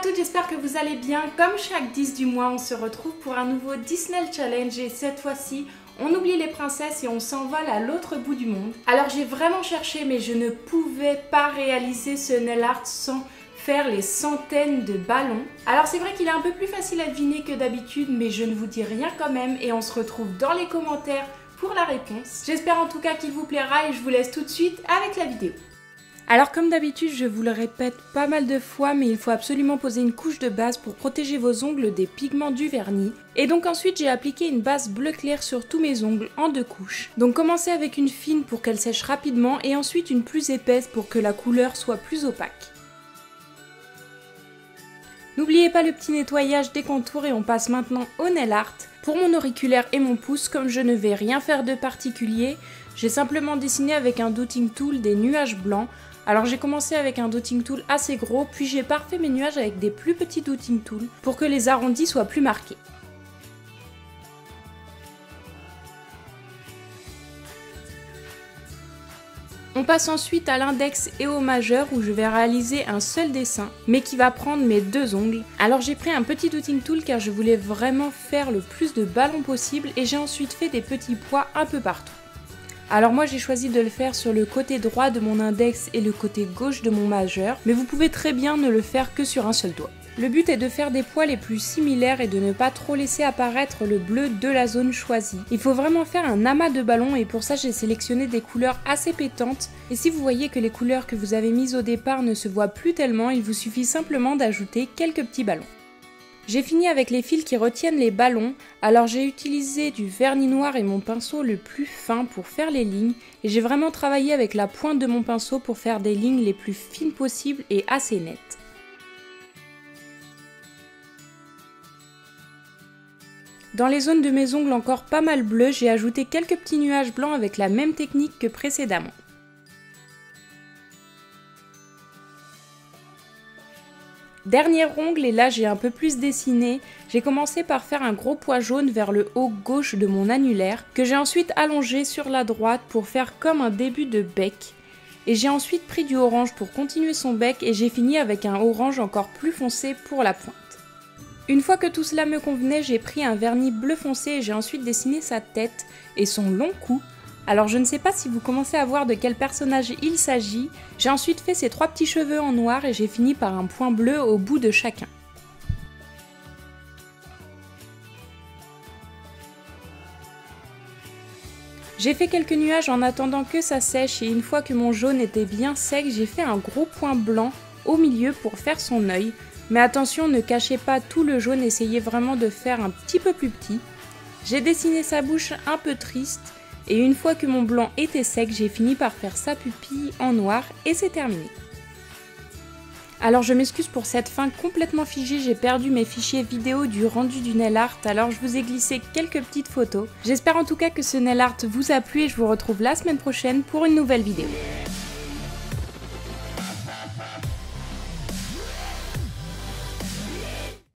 toutes, j'espère que vous allez bien. Comme chaque 10 du mois, on se retrouve pour un nouveau Disney Challenge et cette fois-ci, on oublie les princesses et on s'envole à l'autre bout du monde. Alors j'ai vraiment cherché mais je ne pouvais pas réaliser ce nail art sans faire les centaines de ballons. Alors c'est vrai qu'il est un peu plus facile à deviner que d'habitude mais je ne vous dis rien quand même et on se retrouve dans les commentaires pour la réponse. J'espère en tout cas qu'il vous plaira et je vous laisse tout de suite avec la vidéo. Alors comme d'habitude, je vous le répète pas mal de fois, mais il faut absolument poser une couche de base pour protéger vos ongles des pigments du vernis. Et donc ensuite, j'ai appliqué une base bleu clair sur tous mes ongles en 2 couches. Donc commencez avec une fine pour qu'elle sèche rapidement et ensuite une plus épaisse pour que la couleur soit plus opaque. N'oubliez pas le petit nettoyage des contours et on passe maintenant au nail art. Pour mon auriculaire et mon pouce, comme je ne vais rien faire de particulier, j'ai simplement dessiné avec un dotting tool des nuages blancs. Alors j'ai commencé avec un dotting tool assez gros, puis j'ai parfait mes nuages avec des plus petits dotting tools pour que les arrondis soient plus marqués. On passe ensuite à l'index et au majeur où je vais réaliser un seul dessin, mais qui va prendre mes 2 ongles. Alors j'ai pris un petit dotting tool car je voulais vraiment faire le plus de ballons possible et j'ai ensuite fait des petits pois un peu partout. Alors moi j'ai choisi de le faire sur le côté droit de mon index et le côté gauche de mon majeur, mais vous pouvez très bien ne le faire que sur un seul doigt. Le but est de faire des pois les plus similaires et de ne pas trop laisser apparaître le bleu de la zone choisie. Il faut vraiment faire un amas de ballons et pour ça j'ai sélectionné des couleurs assez pétantes. Et si vous voyez que les couleurs que vous avez mises au départ ne se voient plus tellement, il vous suffit simplement d'ajouter quelques petits ballons. J'ai fini avec les fils qui retiennent les ballons, alors j'ai utilisé du vernis noir et mon pinceau le plus fin pour faire les lignes et j'ai vraiment travaillé avec la pointe de mon pinceau pour faire des lignes les plus fines possibles et assez nettes. Dans les zones de mes ongles encore pas mal bleus, j'ai ajouté quelques petits nuages blancs avec la même technique que précédemment. Dernier ongle et là j'ai un peu plus dessiné, j'ai commencé par faire un gros pois jaune vers le haut gauche de mon annulaire que j'ai ensuite allongé sur la droite pour faire comme un début de bec et j'ai ensuite pris du orange pour continuer son bec et j'ai fini avec un orange encore plus foncé pour la pointe. Une fois que tout cela me convenait, j'ai pris un vernis bleu foncé et j'ai ensuite dessiné sa tête et son long cou. Alors je ne sais pas si vous commencez à voir de quel personnage il s'agit, j'ai ensuite fait ses 3 petits cheveux en noir et j'ai fini par un point bleu au bout de chacun. J'ai fait quelques nuages en attendant que ça sèche et une fois que mon jaune était bien sec, j'ai fait un gros point blanc au milieu pour faire son œil. Mais attention, ne cachez pas tout le jaune, essayez vraiment de faire un petit peu plus petit. J'ai dessiné sa bouche un peu triste. Et une fois que mon blanc était sec, j'ai fini par faire sa pupille en noir et c'est terminé. Alors je m'excuse pour cette fin complètement figée, j'ai perdu mes fichiers vidéo du rendu du nail art, alors je vous ai glissé quelques petites photos. J'espère en tout cas que ce nail art vous a plu et je vous retrouve la semaine prochaine pour une nouvelle vidéo.